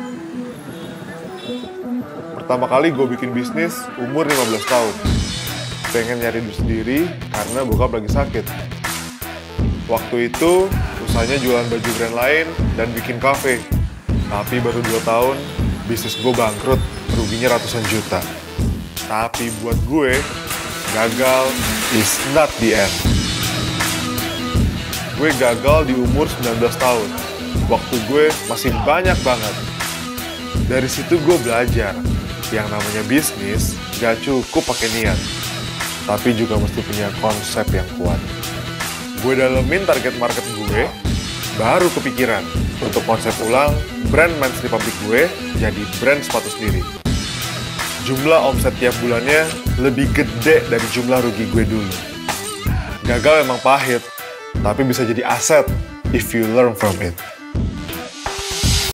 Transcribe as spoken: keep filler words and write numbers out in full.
Pertama kali gue bikin bisnis umur lima belas tahun. Pengen nyari duit sendiri karena bokap lagi sakit. Waktu itu usahanya jualan baju brand lain dan bikin kafe. Tapi baru dua tahun bisnis gue bangkrut, ruginya ratusan juta. Tapi buat gue, gagal is not the end. Gue gagal di umur sembilan belas tahun. Waktu gue masih banyak banget. Dari situ gue belajar, yang namanya bisnis gak cukup pakai niat, tapi juga mesti punya konsep yang kuat. Gue dalemin target market gue, baru kepikiran untuk konsep ulang brand Men's Republic gue jadi brand sepatu sendiri. Jumlah omset tiap bulannya lebih gede dari jumlah rugi gue dulu. Gagal emang pahit, tapi bisa jadi aset if you learn from it.